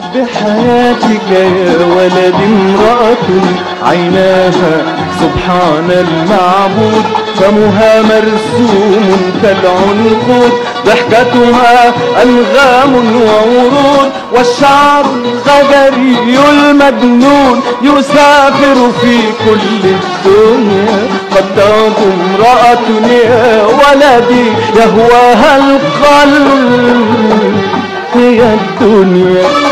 بحياتك يا ولد امرأة عيناها سبحان المعبود، فمها مرسوم كالعنقود، ضحكتها أنغام وورود، والشعر الغجري المجنون يسافر في كل الدنيا. قد تغدو امرأة يا ولدي يهواها القلب هي الدنيا.